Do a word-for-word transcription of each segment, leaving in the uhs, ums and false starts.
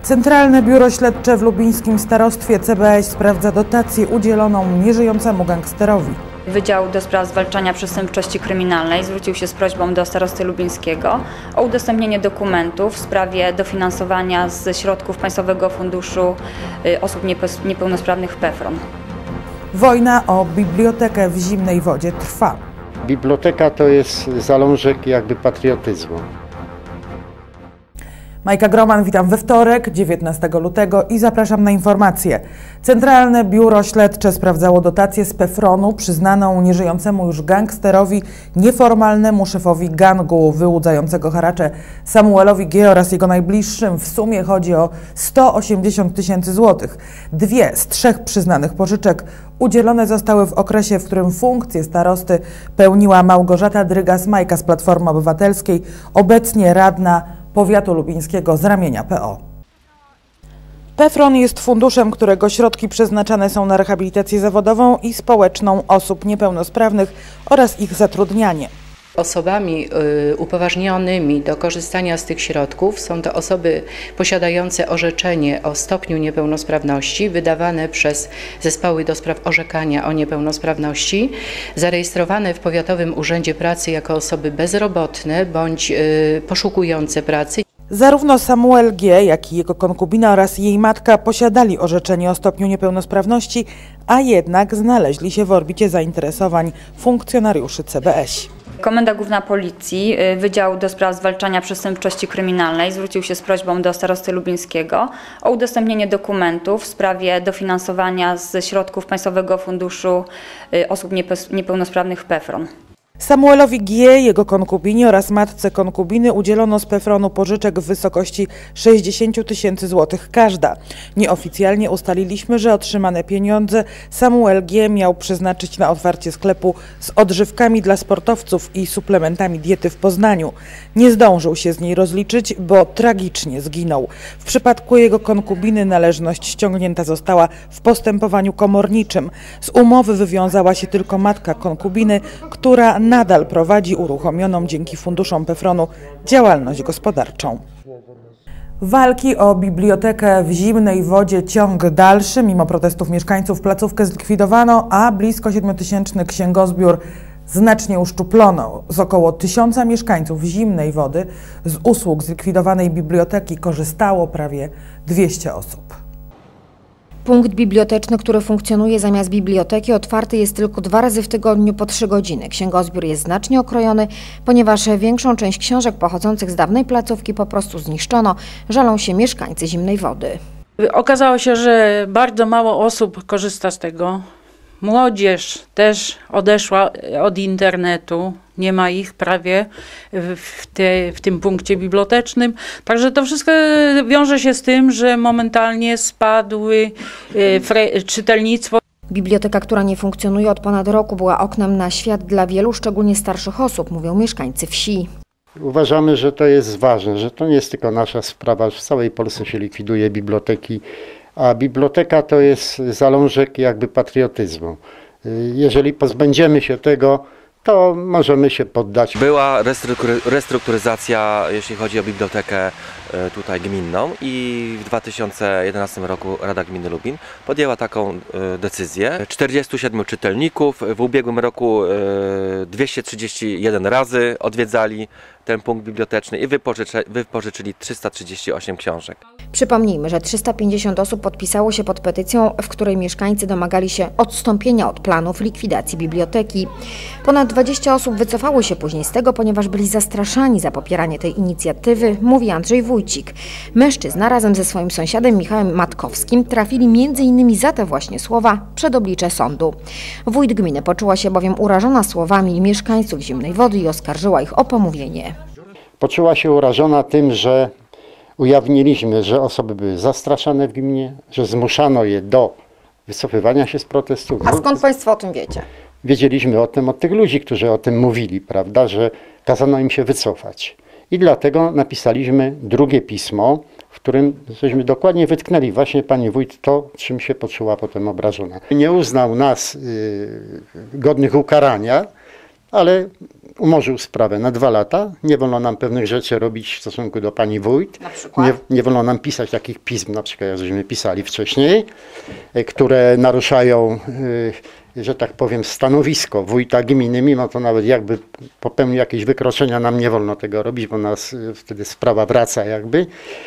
Centralne Biuro Śledcze w lubińskim starostwie C B S sprawdza dotację udzieloną nieżyjącemu gangsterowi. Wydział do spraw zwalczania przestępczości kryminalnej zwrócił się z prośbą do starosty lubińskiego o udostępnienie dokumentów w sprawie dofinansowania ze środków Państwowego Funduszu Osób Niepełnosprawnych PEFRON. Wojna o bibliotekę w Zimnej Wodzie trwa. Biblioteka to jest zalążek jakby patriotyzmu. Majka Groman, witam we wtorek, dziewiętnastego lutego i zapraszam na informacje. Centralne Biuro Śledcze sprawdzało dotację z PEFRON-u przyznaną nieżyjącemu już gangsterowi, nieformalnemu szefowi gangu wyłudzającego haracze Samuelowi G. oraz jego najbliższym. W sumie chodzi o sto osiemdziesiąt tysięcy złotych. Dwie z trzech przyznanych pożyczek udzielone zostały w okresie, w którym funkcję starosty pełniła Małgorzata Drygas-Majka z Platformy Obywatelskiej, obecnie radna powiatu lubińskiego z ramienia P O. PEFRON jest funduszem, którego środki przeznaczane są na rehabilitację zawodową i społeczną osób niepełnosprawnych oraz ich zatrudnianie. Osobami y, upoważnionymi do korzystania z tych środków są to osoby posiadające orzeczenie o stopniu niepełnosprawności wydawane przez zespoły do spraw orzekania o niepełnosprawności, zarejestrowane w Powiatowym Urzędzie Pracy jako osoby bezrobotne bądź y, poszukujące pracy. Zarówno Samuel G., jak i jego konkubina oraz jej matka posiadali orzeczenie o stopniu niepełnosprawności, a jednak znaleźli się w orbicie zainteresowań funkcjonariuszy C B S. Komenda Główna Policji, Wydział do spraw zwalczania przestępczości kryminalnej zwrócił się z prośbą do starosty lubińskiego o udostępnienie dokumentów w sprawie dofinansowania ze środków Państwowego Funduszu Osób Niepełnosprawnych PEFRON. Samuelowi G., jego konkubinie oraz matce konkubiny udzielono z PEFRON-u pożyczek w wysokości sześćdziesiąt tysięcy złotych każda. Nieoficjalnie ustaliliśmy, że otrzymane pieniądze Samuel G. miał przeznaczyć na otwarcie sklepu z odżywkami dla sportowców i suplementami diety w Poznaniu. Nie zdążył się z niej rozliczyć, bo tragicznie zginął. W przypadku jego konkubiny należność ściągnięta została w postępowaniu komorniczym. Z umowy wywiązała się tylko matka konkubiny, która nadal prowadzi uruchomioną dzięki funduszom PEFRON-u działalność gospodarczą. Walki o bibliotekę w Zimnej Wodzie ciąg dalszy. Mimo protestów mieszkańców placówkę zlikwidowano, a blisko siedmiotysięczny księgozbiór znacznie uszczuplono. Z około tysiąca mieszkańców Zimnej Wody z usług zlikwidowanej biblioteki korzystało prawie dwieście osób. Punkt biblioteczny, który funkcjonuje zamiast biblioteki, otwarty jest tylko dwa razy w tygodniu po trzy godziny. Księgozbiór jest znacznie okrojony, ponieważ większą część książek pochodzących z dawnej placówki po prostu zniszczono, żalą się mieszkańcy Zimnej Wody. Okazało się, że bardzo mało osób korzysta z tego. Młodzież też odeszła od internetu, nie ma ich prawie w, te, w tym punkcie bibliotecznym. Także to wszystko wiąże się z tym, że momentalnie spadły e, czytelnictwo. Biblioteka, która nie funkcjonuje od ponad roku, była oknem na świat dla wielu, szczególnie starszych osób, mówią mieszkańcy wsi. Uważamy, że to jest ważne, że to nie jest tylko nasza sprawa, że w całej Polsce się likwiduje biblioteki. A biblioteka to jest zalążek jakby patriotyzmu. Jeżeli pozbędziemy się tego, to możemy się poddać. Była restrukturyzacja, jeśli chodzi o bibliotekę tutaj gminną i w dwa tysiące jedenastym roku Rada Gminy Lubin podjęła taką decyzję. czterdziestu siedmiu czytelników w ubiegłym roku dwieście trzydzieści jeden razy odwiedzali ten punkt biblioteczny i wypożyczyli trzysta trzydzieści osiem książek. Przypomnijmy, że trzysta pięćdziesiąt osób podpisało się pod petycją, w której mieszkańcy domagali się odstąpienia od planów likwidacji biblioteki. Ponad dwadzieścia osób wycofało się później z tego, ponieważ byli zastraszani za popieranie tej inicjatywy, mówi Andrzej Wójcik. Mężczyzna razem ze swoim sąsiadem Michałem Matkowskim trafili między innymi za te właśnie słowa przed oblicze sądu. Wójt gminy poczuła się bowiem urażona słowami mieszkańców Zimnej Wody i oskarżyła ich o pomówienie. Poczuła się urażona tym, że ujawniliśmy, że osoby były zastraszane w gminie, że zmuszano je do wycofywania się z protestów. A skąd Państwo o tym wiecie? Wiedzieliśmy o tym od tych ludzi, którzy o tym mówili, prawda, że kazano im się wycofać. I dlatego napisaliśmy drugie pismo, w którym żeśmy dokładnie wytknęli właśnie pani wójt to, czym się poczuła potem obrażona. Nie uznał nas yy, godnych ukarania, ale umorzył sprawę na dwa lata. Nie wolno nam pewnych rzeczy robić w stosunku do pani wójt. Na przykład? Nie, nie wolno nam pisać takich pism, na przykład jak żeśmy pisali wcześniej, które naruszają, że tak powiem, stanowisko wójta gminy, mimo to nawet jakby popełnił jakieś wykroczenia, nam nie wolno tego robić, bo nas wtedy sprawa wraca jakby.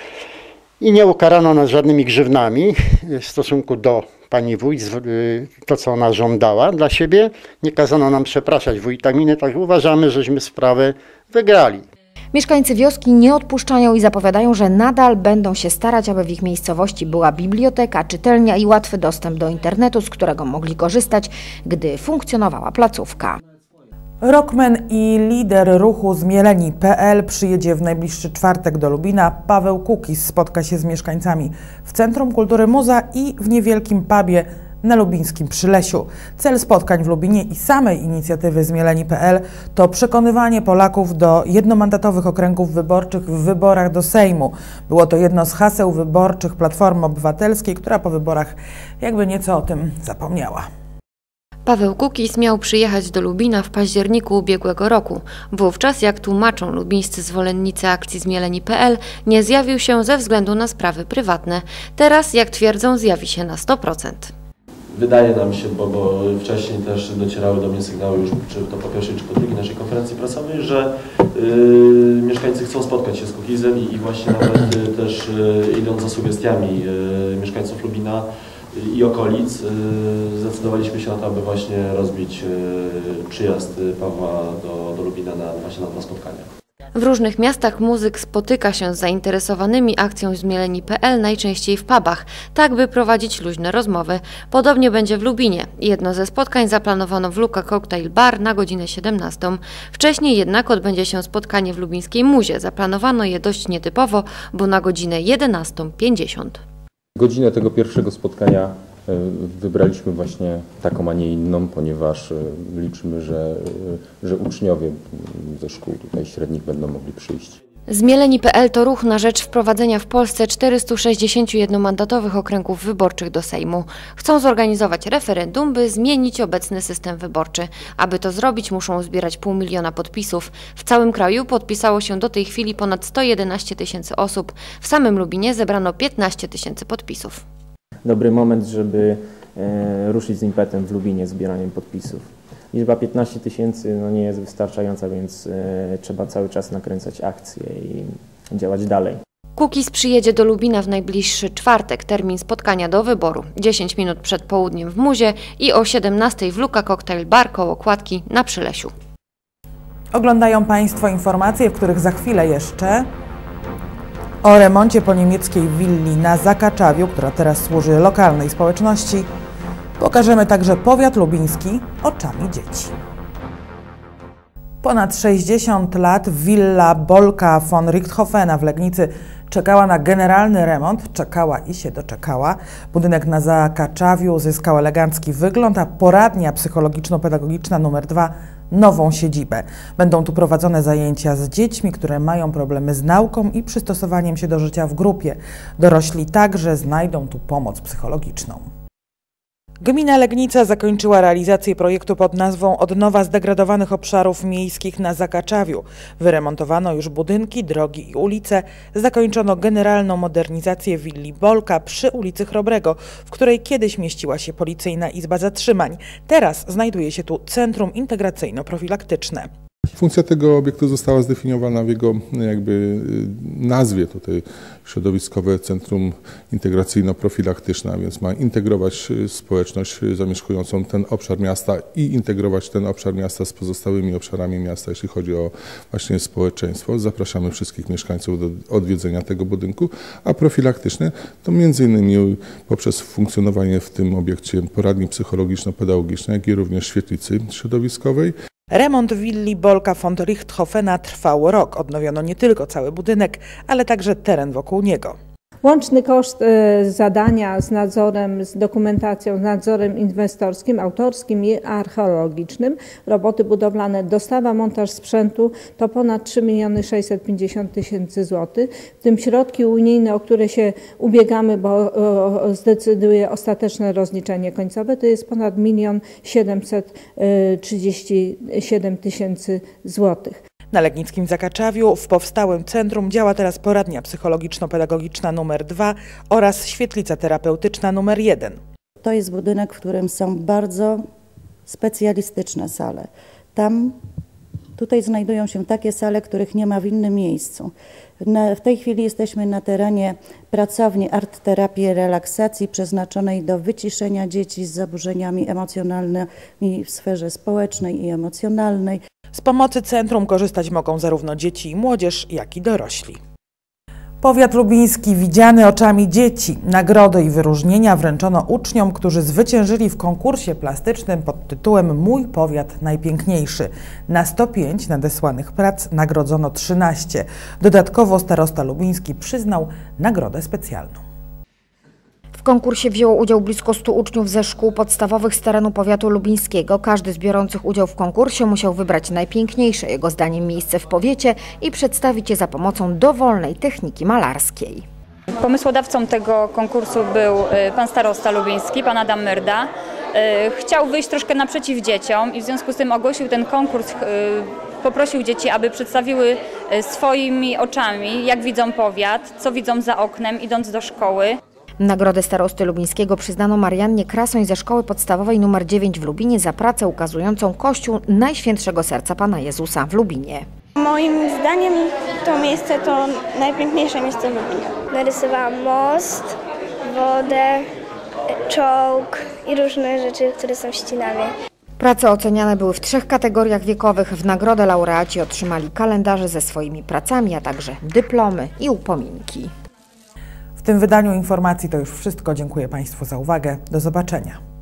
I nie ukarano nas żadnymi grzywnami w stosunku do pani wójt, to co ona żądała dla siebie. Nie kazano nam przepraszać wójta gminy, tak uważamy, żeśmy sprawę wygrali. Mieszkańcy wioski nie odpuszczają i zapowiadają, że nadal będą się starać, aby w ich miejscowości była biblioteka, czytelnia i łatwy dostęp do internetu, z którego mogli korzystać, gdy funkcjonowała placówka. Rockman i lider ruchu Zmieleni kropka pe el przyjedzie w najbliższy czwartek do Lubina. Paweł Kukis spotka się z mieszkańcami w Centrum Kultury Muza i w niewielkim pubie na lubińskim Przylesiu. Cel spotkań w Lubinie i samej inicjatywy Zmieleni kropka pe el to przekonywanie Polaków do jednomandatowych okręgów wyborczych w wyborach do Sejmu. Było to jedno z haseł wyborczych Platformy Obywatelskiej, która po wyborach jakby nieco o tym zapomniała. Paweł Kukis miał przyjechać do Lubina w październiku ubiegłego roku. Wówczas, jak tłumaczą lubińscy zwolennicy akcji Zmieleni kropka pe el, nie zjawił się ze względu na sprawy prywatne. Teraz, jak twierdzą, zjawi się na sto procent. Wydaje nam się, bo, bo wcześniej też docierały do mnie sygnały już, czy to po pierwszej, czy po drugiej naszej konferencji prasowej, że yy, mieszkańcy chcą spotkać się z Kukizem i, i właśnie nawet yy, też yy, idąc za sugestiami yy, mieszkańców Lubina i okolic, zdecydowaliśmy się na to, aby właśnie rozbić przyjazd Pawła do, do Lubina na, właśnie na dwa spotkania. W różnych miastach muzyk spotyka się z zainteresowanymi akcją Zmieleni kropka pe el, najczęściej w pubach, tak by prowadzić luźne rozmowy. Podobnie będzie w Lubinie. Jedno ze spotkań zaplanowano w Luka Cocktail Bar na godzinę siedemnastą. Wcześniej jednak odbędzie się spotkanie w lubińskiej Muzie. Zaplanowano je dość nietypowo, bo na godzinę jedenastą pięćdziesiąt. Godzinę tego pierwszego spotkania wybraliśmy właśnie taką, a nie inną, ponieważ liczymy, że, że uczniowie ze szkół tutaj średnich będą mogli przyjść. Zmieleni kropka pe el to ruch na rzecz wprowadzenia w Polsce czterystu sześćdziesięciu jednomandatowych okręgów wyborczych do Sejmu. Chcą zorganizować referendum, by zmienić obecny system wyborczy. Aby to zrobić, muszą zbierać pół miliona podpisów. W całym kraju podpisało się do tej chwili ponad sto jedenaście tysięcy osób. W samym Lubinie zebrano piętnaście tysięcy podpisów. Dobry moment, żeby e, ruszyć z impetem w Lubinie zbieraniem podpisów. Liczba piętnaście tysięcy no nie jest wystarczająca, więc e, trzeba cały czas nakręcać akcje i działać dalej. Kukis przyjedzie do Lubina w najbliższy czwartek, termin spotkania do wyboru. dziesięć minut przed południem w Muzie i o siedemnastej w Luka Cocktail Bar koło Kładki na Przylesiu. Oglądają Państwo informacje, w których za chwilę jeszcze o remoncie po niemieckiej willi na Zakaczawiu, która teraz służy lokalnej społeczności. Pokażemy także powiat lubiński oczami dzieci. Ponad sześćdziesiąt lat willa Bolka von Richthofena w Legnicy czekała na generalny remont, czekała i się doczekała. Budynek na Zakaczawiu uzyskał elegancki wygląd, a poradnia psychologiczno-pedagogiczna numer dwa nową siedzibę. Będą tu prowadzone zajęcia z dziećmi, które mają problemy z nauką i przystosowaniem się do życia w grupie. Dorośli także znajdą tu pomoc psychologiczną. Gmina Legnica zakończyła realizację projektu pod nazwą Odnowa zdegradowanych obszarów miejskich na Zakaczawiu. Wyremontowano już budynki, drogi i ulice. Zakończono generalną modernizację willi Bolka przy ulicy Chrobrego, w której kiedyś mieściła się policyjna izba zatrzymań. Teraz znajduje się tu Centrum Integracyjno-Profilaktyczne. Funkcja tego obiektu została zdefiniowana w jego jakby nazwie tutaj środowiskowe Centrum Integracyjno-Profilaktyczne, a więc ma integrować społeczność zamieszkującą ten obszar miasta i integrować ten obszar miasta z pozostałymi obszarami miasta, jeśli chodzi o właśnie społeczeństwo. Zapraszamy wszystkich mieszkańców do odwiedzenia tego budynku, a profilaktyczne to między innymi poprzez funkcjonowanie w tym obiekcie poradni psychologiczno-pedagogicznej, jak i również świetlicy środowiskowej. Remont willi Bolka von Richthofena trwał rok. Odnowiono nie tylko cały budynek, ale także teren wokół niego. Łączny koszt zadania z nadzorem, z dokumentacją, z nadzorem inwestorskim, autorskim i archeologicznym, roboty budowlane, dostawa, montaż sprzętu to ponad trzy miliony sześćset pięćdziesiąt tysięcy złotych, w tym środki unijne, o które się ubiegamy, bo zdecyduje ostateczne rozliczenie końcowe, to jest ponad milion siedemset trzydzieści siedem tysięcy złotych. Na Legnickim Zakaczawiu w powstałym centrum działa teraz poradnia psychologiczno-pedagogiczna numer dwa oraz świetlica terapeutyczna numer jeden. To jest budynek, w którym są bardzo specjalistyczne sale. Tam, tutaj znajdują się takie sale, których nie ma w innym miejscu. Na, w tej chwili jesteśmy na terenie pracowni art terapii i relaksacji przeznaczonej do wyciszenia dzieci z zaburzeniami emocjonalnymi w sferze społecznej i emocjonalnej. Z pomocy centrum korzystać mogą zarówno dzieci i młodzież, jak i dorośli. Powiat lubiński widziany oczami dzieci. Nagrody i wyróżnienia wręczono uczniom, którzy zwyciężyli w konkursie plastycznym pod tytułem Mój powiat najpiękniejszy. Na sto pięć nadesłanych prac nagrodzono trzynaście. Dodatkowo starosta lubiński przyznał nagrodę specjalną. W konkursie wzięło udział blisko stu uczniów ze szkół podstawowych z terenu powiatu lubińskiego. Każdy z biorących udział w konkursie musiał wybrać najpiękniejsze jego zdaniem miejsce w powiecie i przedstawić je za pomocą dowolnej techniki malarskiej. Pomysłodawcą tego konkursu był pan starosta lubiński, pan Adam Myrda. Chciał wyjść troszkę naprzeciw dzieciom i w związku z tym ogłosił ten konkurs, poprosił dzieci, aby przedstawiły swoimi oczami, jak widzą powiat, co widzą za oknem, idąc do szkoły. Nagrodę starosty lubińskiego przyznano Mariannie Krasoń ze szkoły podstawowej numer dziewięć w Lubinie za pracę ukazującą Kościół Najświętszego Serca Pana Jezusa w Lubinie. Moim zdaniem to miejsce to najpiękniejsze miejsce w Lubinie. Narysowałam most, wodę, czołg i różne rzeczy, które są ścinami. Prace oceniane były w trzech kategoriach wiekowych. W nagrodę laureaci otrzymali kalendarze ze swoimi pracami, a także dyplomy i upominki. W tym wydaniu informacji to już wszystko. Dziękuję Państwu za uwagę. Do zobaczenia.